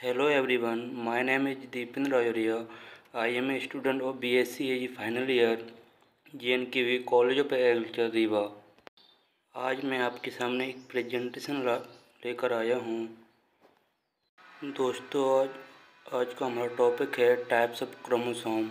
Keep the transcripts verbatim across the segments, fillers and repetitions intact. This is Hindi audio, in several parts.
Hello everyone, my name is Deependra Ayoria. I am a student of B S c A G final year, J N K V College of Agriculture Rewa. आज मैं आपके सामने एक प्रेजेंटेशन लेकर आया हूँ। दोस्तों आज आज का हमारा टॉपिक है types of chromosome.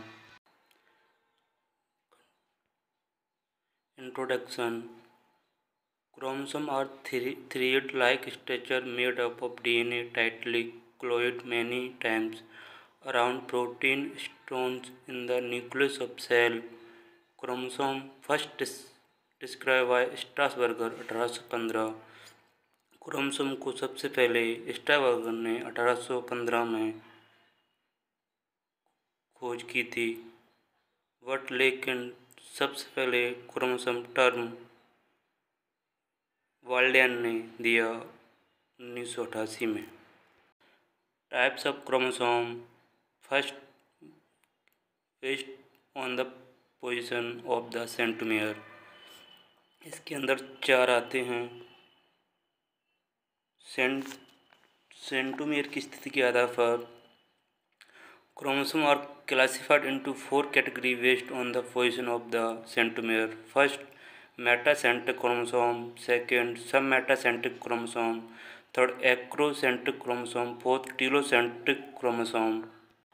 Introduction. Chromosomes are three thread-like structure made up of D N A tightly coiled many times around protein stones in the nucleus of cell. Chromosome first dis- described by Strasburger अठारह सौ पंद्रह। क्रोमोसोम को सबसे पहले स्ट्रासबर्गर ने अठारह सौ पंद्रह में खोज की थी। बट लेकिन सबसे पहले क्रोमोसोम टर्म वाल्डेन ने दिया उन्नीस सौ अठासी में। Types of chromosome. First, based on the position of the centromere. इसके अंदर चार आते हैं। सेंट सेंट्रोमियर की स्थिति के आधार पर chromosome are classified into four category based on the position of the centromere. First, metacentric chromosome. Second, sub metacentric chromosome. Third, acrocentric chromosome. Fourth, telocentric chromosome.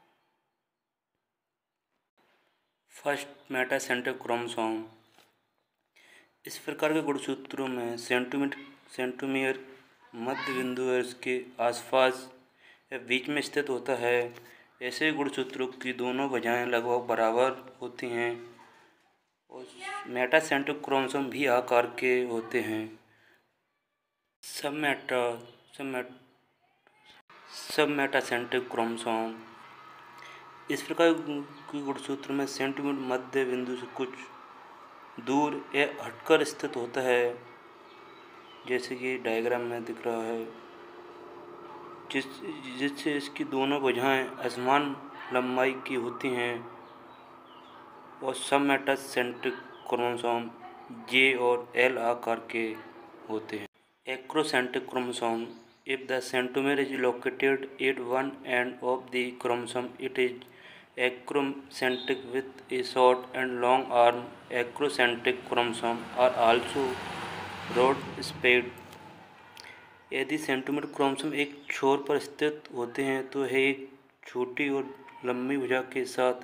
First, metacentric chromosome. इस प्रकार के गुणसूत्रों में सेंट्रोमियर सेंट्रोमियर मध्य बिंदु और इसके आसपास या बीच में स्थित होता है। ऐसे गुणसूत्रों की दोनों भुजाएं लगभग बराबर होती हैं और मेटासेंट्रिक क्रोमोसोम भी आकार के होते हैं। सब मेटा सब मेट सब मेटासेंट्रिक क्रोमोसोम। इस प्रकार के गुणसूत्र में सेंट्रोमियर मध्य बिंदु से कुछ दूर या हटकर स्थित होता है, जैसे कि डायग्राम में दिख रहा है, जिस जिससे इसकी दोनों भुजाएं असमान लंबाई की होती हैं और सब मेटासेंट्रिक क्रोमोसोम जे और एल आकार के होते हैं। Acrocentric chromosome. If the centromere is located at one end of the chromosome it is acrocentric with a short and long arm. Acrocentric chromosomes are also rod-shaped. यदि सेंट्रोमियर क्रोमोसोम एक छोर पर स्थित होते हैं तो है एक छोटी और लंबी भुजा के साथ।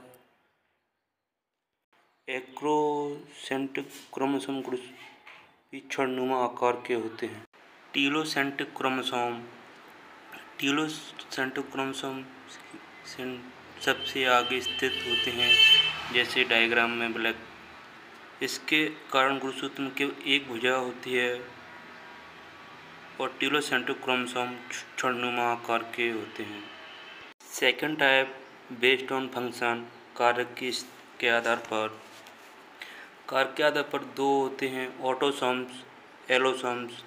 एक्रोसेंट्रिक क्रोमोसोम पिछड़नुमा आकार के होते हैं। Telocentric chromosome. टीलोसेंट्रिक क्रोमोसोम सबसे आगे स्थित होते हैं, जैसे डायग्राम में ब्लैक। इसके कारण गुणसूत्र में केवल एक भुजा होती है और टीलोसेंट्रिक क्रोमोसोम छड़नुमा आकार के होते हैं। Second type, based on function. कार्य की के आधार पर कार्य के आधार पर दो होते हैं, autosomes, allosomes.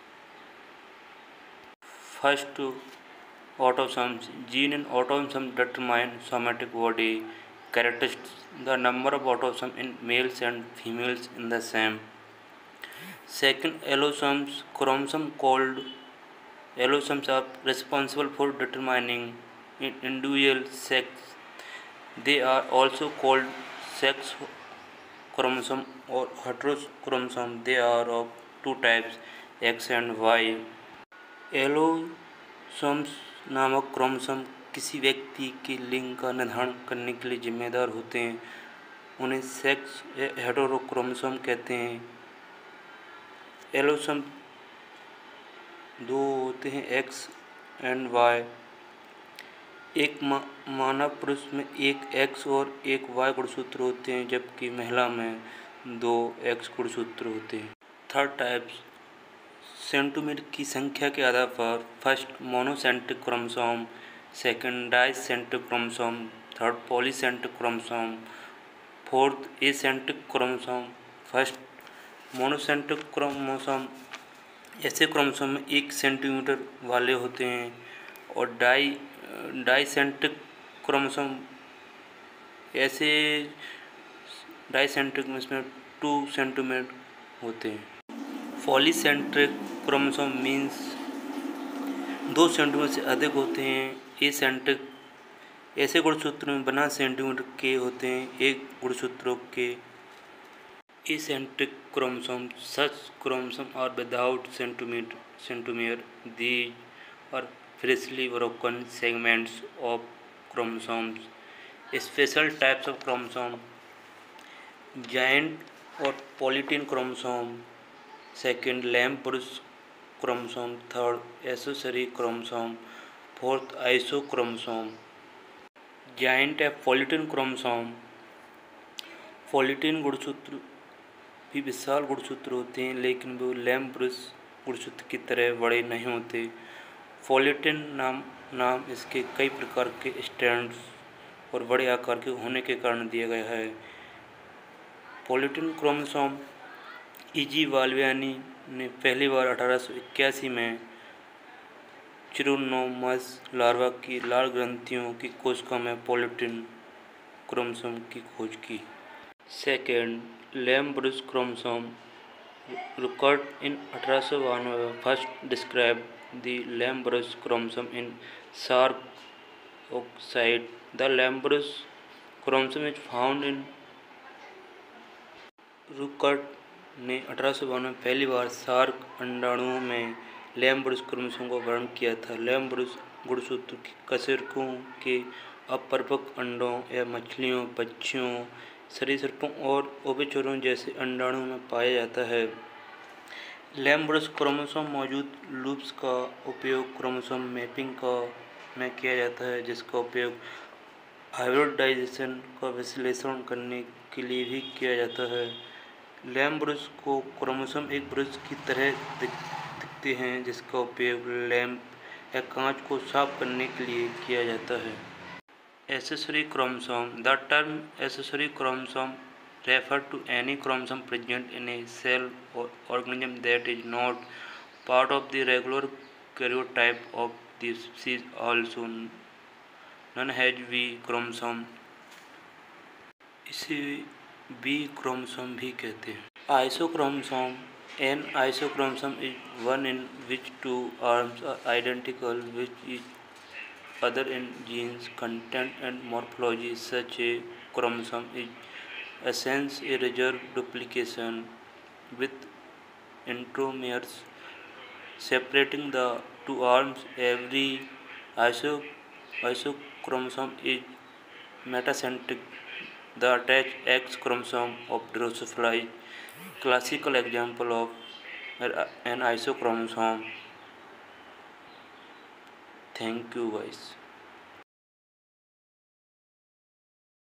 First, autosomes. Gene in autosome determine somatic body characteristics. The number of autosomes in males and females in the same. Second, allosomes. Chromosomes called allosomes are responsible for determining individual sex. They are also called sex chromosome or heterochromosome. They are of two types, X and Y. Allosomes नामक क्रोमोसोम किसी व्यक्ति के लिंग का निर्धारण करने के लिए जिम्मेदार होते हैं। उन्हें सेक्स हेटेरोक्रोमोसोम कहते हैं। एलोसोम दो होते हैं, एक्स एंड वाई। एक मा, मानव पुरुष में एक एक्स और एक वाई गुणसूत्र होते हैं, जबकि महिला में दो एक्स गुणसूत्र होते हैं। थर्ड टाइप्स, सेंट्रोमियर की संख्या के आधार पर। First, monocentric chromosome. Second, dicentric chromosome. Third, polycentric chromosome. Fourth, acentric chromosome. First, monocentric chromosome ऐसे क्रोमोसोम में एक सेंटीमीटर वाले होते हैं और डाई डाइसेंट्रिक क्रोमोसोम ऐसे डाइसेंट्रिक में इसमें टू सेंटीमीटर होते हैं। पॉलीसेंट्रिक क्रोमोसोम मीन्स दो सेंटीमीटर से अधिक होते हैं एसेंट्रिक ऐसे गुणसूत्रों में बिना सेंटीमीटर के होते हैं। एक गुणसूत्रों के acentric chromosome such chromosome are without centimetre centimetre these are freshly broken segments of chromosomes. Special types of chromosome: giant or polytene chromosome. Second, Lamb-Bruce chromosome. Third, accessory chromosome. Fourth, isochromosome. Giant या polytene chromosome. polytene गुणसूत्र भी विशाल गुणसूत्र होते हैं, लेकिन वो लैम्ब-ब्रुस गुणसूत्र की तरह बड़े नहीं होते। पॉलीटेन नाम नाम इसके कई प्रकार के स्ट्रैंड्स और बड़े आकार के होने के कारण दिया गया है। पॉलीटेन क्रोमोसोम ईजी बाल्बियानी ने पहली बार अठारह सौ इक्यासी में चिरोनोमस लार्वा की लाल ग्रंथियों की कोशिका में पॉलीटेन क्रोमोसोम की खोज की। Second, lampbrush chromosome Ruckert in अठारह सौ बानवे first described the Lamb-Bruce chromosome in shark oocyte. The Lamb-Bruce chromosome is found in Ruckert ने अठारह सौ बानवे में पहली बार शार्क अंडाणुओं में लैम्ब-ब्रुस क्रोमोसोम का वर्णन किया था। लैम्ब-ब्रुस गुणसूत्र कशेरुकों के अपरिपक्व अंडों या मछलियों, पक्षियों, सरीसृपों और उभयचरों जैसे अंडाणुओं में पाया जाता है। लैम्ब-ब्रुस क्रोमोसोम मौजूद लूप्स का उपयोग क्रोमोसोम मैपिंग का में किया जाता है, जिसका उपयोग हाइब्रिडाइजेशन का विश्लेषण करने के लिए भी किया जाता है। लैम्ब-ब्रुस को क्रोमोसोम एक ब्रश की तरह दिख, दिखते हैं, जिसका उपयोग लैम्प या कांच को साफ करने के लिए किया जाता है। Accessory chromosome. The term accessory chromosome refers to any chromosome present in a cell or organism that is not part of the regular karyotype of the species, also known as V chromosome. इसे V chromosome भी कहते हैं। Isochromosome. An isochromosome is one in which two arms are identical with each other in genes, content, and morphology. Such a chromosome is essentially a reserved duplication with intromeres separating the two arms. Every iso isochromosome is metacentric. The attached X chromosome of Drosophila is a classical example of an isochromosome. Thank you, guys.